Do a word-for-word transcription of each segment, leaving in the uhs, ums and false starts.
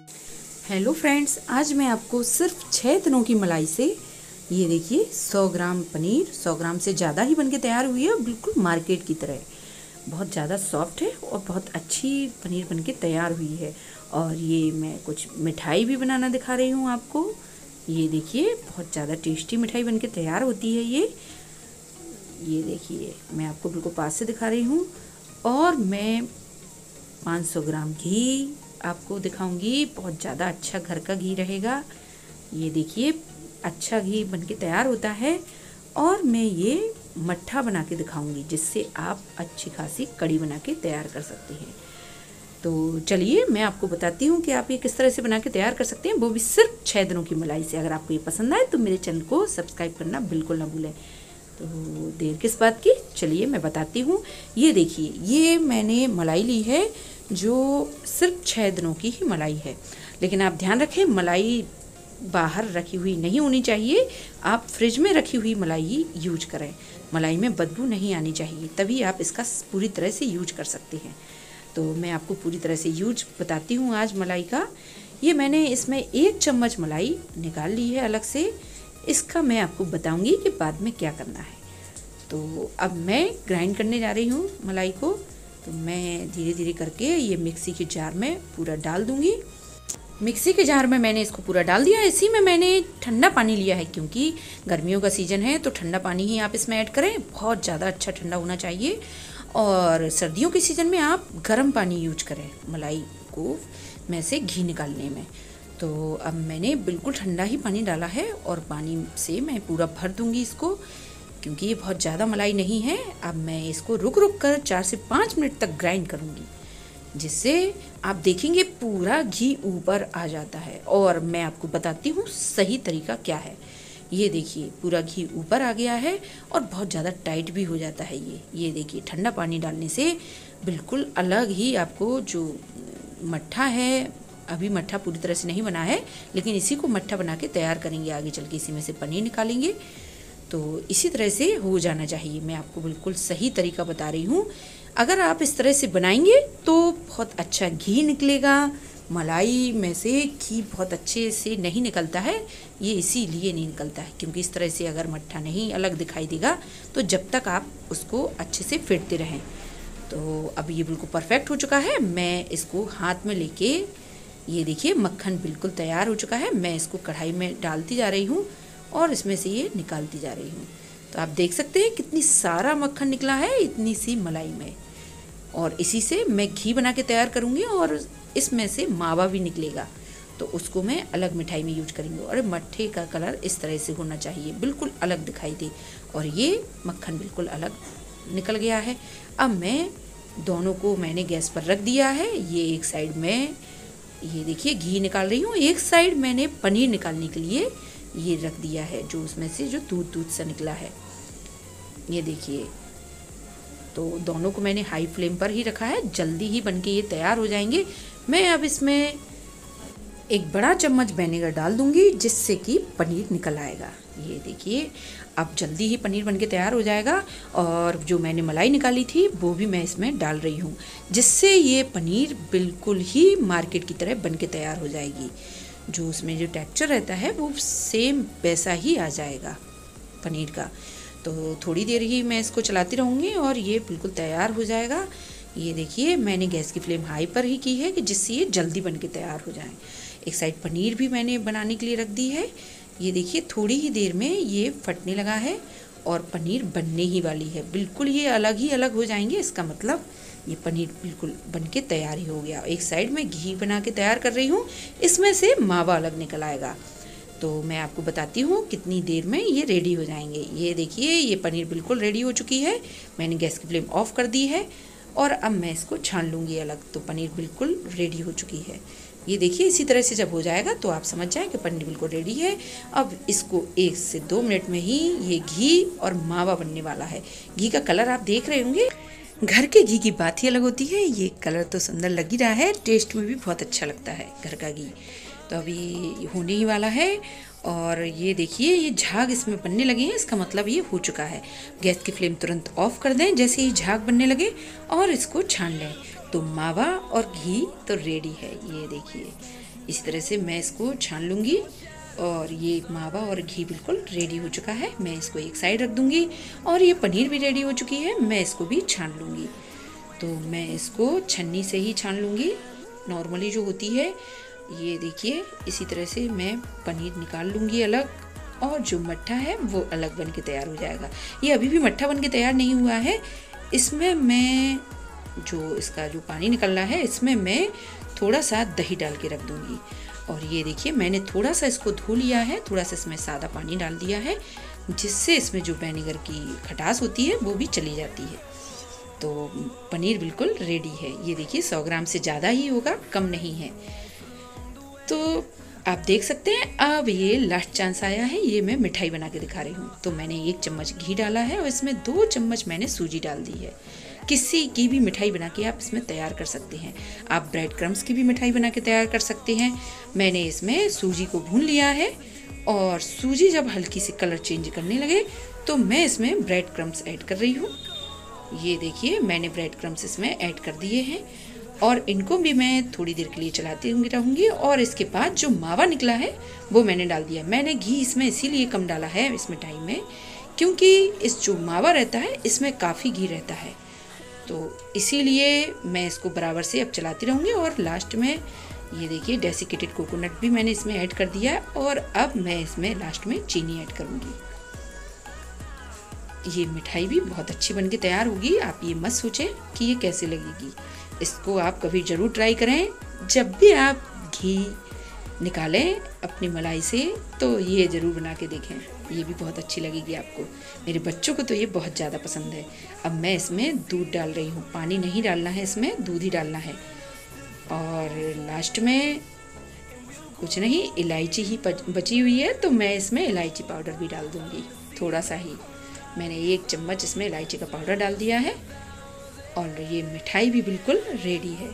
Hello friends, आज मैं आपको सिर्फ छः दिनों की मलाई से ये देखिए सौ ग्राम पनीर, सौ ग्राम से ज़्यादा ही बनके तैयार हुई है। बिल्कुल मार्केट की तरह बहुत ज़्यादा सॉफ्ट है और बहुत अच्छी पनीर बनके तैयार हुई है। और ये मैं कुछ मिठाई भी बनाना दिखा रही हूँ आपको। ये देखिए बहुत ज़्यादा टेस्टी मिठाई बनके तैयार होती है। ये ये देखिए मैं आपको बिल्कुल पास से दिखा रही हूँ। और मैं पाँच सौ ग्राम घी आपको दिखाऊंगी। बहुत ज़्यादा अच्छा घर का घी रहेगा। ये देखिए अच्छा घी बनके तैयार होता है। और मैं ये मट्ठा बना के दिखाऊंगी जिससे आप अच्छी खासी कड़ी बना के तैयार कर सकते हैं। तो चलिए मैं आपको बताती हूँ कि आप ये किस तरह से बना के तैयार कर सकते हैं, वो भी सिर्फ छः दिनों की मलाई से। अगर आपको ये पसंद आए तो मेरे चैनल को सब्सक्राइब करना बिल्कुल ना भूलें। तो देर किस बात की, चलिए मैं बताती हूँ। ये देखिए ये मैंने मलाई ली है जो सिर्फ छः दिनों की ही मलाई है। लेकिन आप ध्यान रखें, मलाई बाहर रखी हुई नहीं होनी चाहिए। आप फ्रिज में रखी हुई मलाई ही यूज करें। मलाई में बदबू नहीं आनी चाहिए, तभी आप इसका पूरी तरह से यूज कर सकते हैं। तो मैं आपको पूरी तरह से यूज बताती हूँ आज मलाई का। ये मैंने इसमें एक चम्मच मलाई निकाल ली है अलग से। इसका मैं आपको बताऊंगी कि बाद में क्या करना है। तो अब मैं ग्राइंड करने जा रही हूँ मलाई को। तो मैं धीरे धीरे करके ये मिक्सी के जार में पूरा डाल दूंगी। मिक्सी के जार में मैंने इसको पूरा डाल दिया। इसी में मैंने ठंडा पानी लिया है, क्योंकि गर्मियों का सीज़न है तो ठंडा पानी ही आप इसमें ऐड करें। बहुत ज़्यादा अच्छा ठंडा होना चाहिए। और सर्दियों के सीज़न में आप गर्म पानी यूज करें मलाई को में से घी निकालने में। तो अब मैंने बिल्कुल ठंडा ही पानी डाला है और पानी से मैं पूरा भर दूंगी इसको, क्योंकि ये बहुत ज़्यादा मलाई नहीं है। अब मैं इसको रुक रुक कर चार से पाँच मिनट तक ग्राइंड करूँगी, जिससे आप देखेंगे पूरा घी ऊपर आ जाता है। और मैं आपको बताती हूँ सही तरीका क्या है। ये देखिए पूरा घी ऊपर आ गया है और बहुत ज़्यादा टाइट भी हो जाता है ये ये देखिए ठंडा पानी डालने से बिल्कुल अलग ही आपको जो मट्ठा है, अभी मट्ठा पूरी तरह से नहीं बना है, लेकिन इसी को मट्ठा बना के तैयार करेंगे आगे चल के। इसी में से पनीर निकालेंगे। तो इसी तरह से हो जाना चाहिए। मैं आपको बिल्कुल सही तरीका बता रही हूँ। अगर आप इस तरह से बनाएंगे तो बहुत अच्छा घी निकलेगा। मलाई में से घी बहुत अच्छे से नहीं निकलता है, ये इसीलिए नहीं निकलता है क्योंकि इस तरह से अगर मट्ठा नहीं अलग दिखाई देगा तो जब तक आप उसको अच्छे से फेंटते रहें। तो अब ये बिल्कुल परफेक्ट हो चुका है। मैं इसको हाथ में लेके, ये देखिए मक्खन बिल्कुल तैयार हो चुका है। मैं इसको कढ़ाई में डालती जा रही हूँ और इसमें से ये निकालती जा रही हूँ। तो आप देख सकते हैं कितनी सारा मक्खन निकला है इतनी सी मलाई में। और इसी से मैं घी बना के तैयार करूँगी और इसमें से मावा भी निकलेगा, तो उसको मैं अलग मिठाई में यूज करेंगे। और मट्ठे का कलर इस तरह से होना चाहिए, बिल्कुल अलग दिखाई दे। और ये मक्खन बिल्कुल अलग निकल गया है। अब मैं दोनों को मैंने गैस पर रख दिया है। ये एक साइड में ये देखिए घी निकाल रही हूँ, एक साइड मैंने पनीर निकालने के लिए ये रख दिया है, जो उसमें से जो दूध दूध सा निकला है। ये देखिए, तो दोनों को मैंने हाई फ्लेम पर ही रखा है, जल्दी ही बनके ये तैयार हो जाएंगे। मैं अब इसमें एक बड़ा चम्मच विनेगर डाल दूंगी, जिससे कि पनीर निकल आएगा। ये देखिए अब जल्दी ही पनीर बनके तैयार हो जाएगा। और जो मैंने मलाई निकाली थी वो भी मैं इसमें डाल रही हूँ, जिससे ये पनीर बिल्कुल ही मार्केट की तरह बनके तैयार हो जाएगी। जो उसमें जो टेक्सचर रहता है वो सेम वैसा ही आ जाएगा पनीर का। तो थोड़ी देर ही मैं इसको चलाती रहूँगी और ये बिल्कुल तैयार हो जाएगा। ये देखिए मैंने गैस की फ्लेम हाई पर ही की है कि जिससे ये जल्दी बनके तैयार हो जाए। एक साइड पनीर भी मैंने बनाने के लिए रख दी है। ये देखिए थोड़ी ही देर में ये फटने लगा है और पनीर बनने ही वाली है। बिल्कुल ये अलग ही अलग हो जाएंगे, इसका मतलब ये पनीर बिल्कुल बनके तैयार ही हो गया। एक साइड में घी बना के तैयार कर रही हूँ, इसमें से मावा अलग निकल आएगा। तो मैं आपको बताती हूँ कितनी देर में ये रेडी हो जाएंगे। ये देखिए ये पनीर बिल्कुल रेडी हो चुकी है। मैंने गैस की फ्लेम ऑफ कर दी है और अब मैं इसको छान लूँगी अलग। तो पनीर बिल्कुल रेडी हो चुकी है। ये देखिए इसी तरह से जब हो जाएगा तो आप समझ जाएं कि पनीर बिल्कुल रेडी है। अब इसको एक से दो मिनट में ही ये घी और मावा बनने वाला है। घी का कलर आप देख रहे होंगे, घर के घी की बात ही अलग होती है। ये कलर तो सुंदर लग ही रहा है, टेस्ट में भी बहुत अच्छा लगता है घर का घी। तो अभी होने ही वाला है और ये देखिए ये झाग इसमें बनने लगे हैं, इसका मतलब ये हो चुका है। गैस की फ्लेम तुरंत ऑफ कर दें जैसे ही झाग बनने लगे और इसको छान लें। तो मावा और घी तो रेडी है। ये देखिए इसी तरह से मैं इसको छान लूँगी और ये मावा और घी बिल्कुल रेडी हो चुका है। मैं इसको एक साइड रख दूँगी और ये पनीर भी रेडी हो चुकी है, मैं इसको भी छान लूँगी। तो मैं इसको छन्नी से ही छान लूँगी, नॉर्मली जो होती है। ये देखिए इसी तरह से मैं पनीर निकाल लूँगी अलग, और जो मट्ठा है वो अलग बन के तैयार हो जाएगा। ये अभी भी मट्ठा बन के तैयार नहीं हुआ है। इसमें मैं जो इसका जो पानी निकल रहा है, इसमें मैं थोड़ा सा दही डाल के रख दूँगी। और ये देखिए मैंने थोड़ा सा इसको धो लिया है, थोड़ा सा इसमें सादा पानी डाल दिया है, जिससे इसमें जो विनेगर की खटास होती है वो भी चली जाती है। तो पनीर बिल्कुल रेडी है। ये देखिए सौ ग्राम से ज़्यादा ही होगा, कम नहीं है। तो आप देख सकते हैं अब ये लास्ट चांस आया है, ये मैं मिठाई बना के दिखा रही हूँ। तो मैंने एक चम्मच घी डाला है और इसमें दो चम्मच मैंने सूजी डाल दी है। किसी की भी मिठाई बना के आप इसमें तैयार कर सकते हैं। आप ब्रेड क्रम्स की भी मिठाई बना के तैयार कर सकते हैं। मैंने इसमें सूजी को भून लिया है और सूजी जब हल्की सी कलर चेंज करने लगे तो मैं इसमें ब्रेड क्रम्स ऐड कर रही हूँ। ये देखिए मैंने ब्रेड क्रम्स इसमें ऐड कर दिए हैं और इनको भी मैं थोड़ी देर के लिए चलाती रहूँगी। और इसके बाद जो मावा निकला है वो मैंने डाल दिया। मैंने घी इसमें इसीलिए कम डाला है इस मिठाई में, क्योंकि इस जो मावा रहता है इसमें काफ़ी घी रहता है। तो इसीलिए मैं इसको बराबर से अब चलाती रहूँगी। और लास्ट में ये देखिए डेसिकेटेड कोकोनट भी मैंने इसमें ऐड कर दिया है। और अब मैं इसमें लास्ट में चीनी ऐड करूँगी। ये मिठाई भी बहुत अच्छी बन के तैयार होगी। आप ये मत सोचें कि ये कैसे लगेगी, इसको आप कभी ज़रूर ट्राई करें। जब भी आप घी निकालें अपनी मलाई से तो ये ज़रूर बना के देखें, ये भी बहुत अच्छी लगेगी आपको। मेरे बच्चों को तो ये बहुत ज़्यादा पसंद है। अब मैं इसमें दूध डाल रही हूँ, पानी नहीं डालना है, इसमें दूध ही डालना है। और लास्ट में कुछ नहीं, इलायची ही बची हुई है तो मैं इसमें इलायची पाउडर भी डाल दूँगी, थोड़ा सा ही। मैंने एक चम्मच इसमें इलायची का पाउडर डाल दिया है और ये मिठाई भी बिल्कुल रेडी है।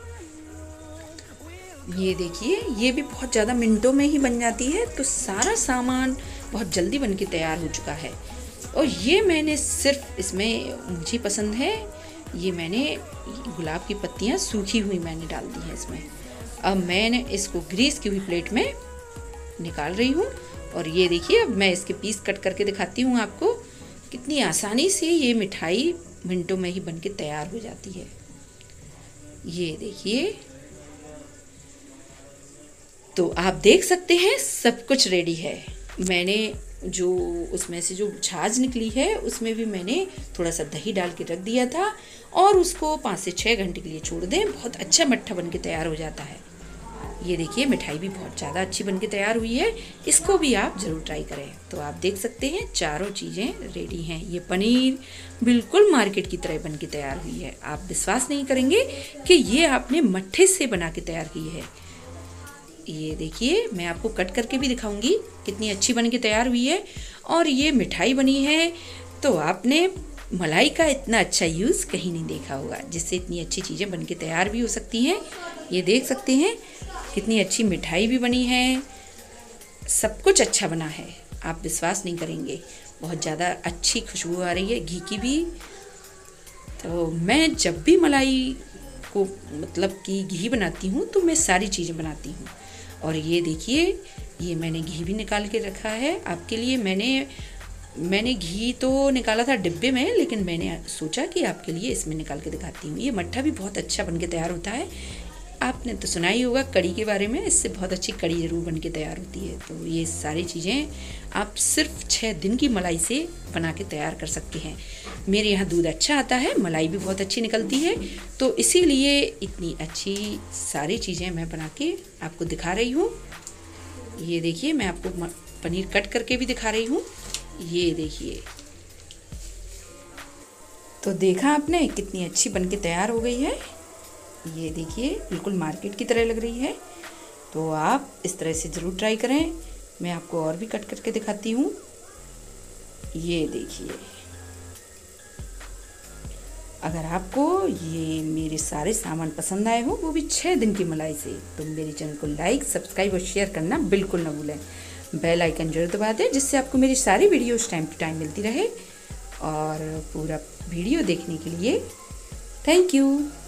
ये देखिए ये भी बहुत ज़्यादा मिनटों में ही बन जाती है। तो सारा सामान बहुत जल्दी बन के तैयार हो चुका है। और ये मैंने सिर्फ इसमें मुझे पसंद है, ये मैंने गुलाब की पत्तियाँ सूखी हुई मैंने डाल दी हैं इसमें। अब मैंने इसको ग्रीस की हुई प्लेट में निकाल रही हूँ। और ये देखिए अब मैं इसके पीस कट करके दिखाती हूँ आपको, कितनी आसानी से ये मिठाई मिनटों में ही बन के तैयार हो जाती है। ये देखिए, तो आप देख सकते हैं सब कुछ रेडी है। मैंने जो उसमें से जो छाछ निकली है उसमें भी मैंने थोड़ा सा दही डाल के रख दिया था और उसको पाँच से छः घंटे के लिए छोड़ दें, बहुत अच्छा मट्ठा बन के तैयार हो जाता है। ये देखिए मिठाई भी बहुत ज़्यादा अच्छी बन के तैयार हुई है, इसको भी आप ज़रूर ट्राई करें। तो आप देख सकते हैं चारों चीज़ें रेडी हैं। ये पनीर बिल्कुल मार्केट की तरह बन के तैयार हुई है। आप विश्वास नहीं करेंगे कि ये आपने मट्ठे से बना के तैयार की है। ये देखिए मैं आपको कट करके भी दिखाऊंगी कितनी अच्छी बन के तैयार हुई है। और ये मिठाई बनी है तो आपने मलाई का इतना अच्छा यूज़ कहीं नहीं देखा होगा, जिससे इतनी अच्छी चीज़ें बन के तैयार भी हो सकती हैं। ये देख सकते हैं कितनी अच्छी मिठाई भी बनी है, सब कुछ अच्छा बना है। आप विश्वास नहीं करेंगे, बहुत ज़्यादा अच्छी खुशबू आ रही है घी की भी। तो मैं जब भी मलाई को मतलब कि घी बनाती हूँ तो मैं सारी चीज़ें बनाती हूँ। और ये देखिए ये मैंने घी भी निकाल के रखा है आपके लिए। मैंने मैंने घी तो निकाला था डिब्बे में, लेकिन मैंने सोचा कि आपके लिए इसमें निकाल के दिखाती हूँ। ये मट्ठा भी बहुत अच्छा बन के तैयार होता है। आपने तो सुना ही होगा कड़ी के बारे में, इससे बहुत अच्छी कड़ी ज़रूर बन के तैयार होती है। तो ये सारी चीज़ें आप सिर्फ छः दिन की मलाई से बना के तैयार कर सकते हैं। मेरे यहाँ दूध अच्छा आता है, मलाई भी बहुत अच्छी निकलती है, तो इसीलिए इतनी अच्छी सारी चीज़ें मैं बना के आपको दिखा रही हूँ। ये देखिए मैं आपको पनीर कट करके भी दिखा रही हूँ। ये देखिए, तो देखा आपने कितनी अच्छी बन के तैयार हो गई है। ये देखिए बिल्कुल मार्केट की तरह लग रही है। तो आप इस तरह से ज़रूर ट्राई करें। मैं आपको और भी कट करके दिखाती हूँ। ये देखिए, अगर आपको ये मेरे सारे सामान पसंद आए हो, वो भी छः दिन की मलाई से, तो मेरे चैनल को लाइक सब्सक्राइब और शेयर करना बिल्कुल ना भूलें। बेल आइकन जरूर दबा दें, जिससे आपको मेरी सारी वीडियोस टाइम टू टाइम मिलती रहे। और पूरा वीडियो देखने के लिए थैंक यू।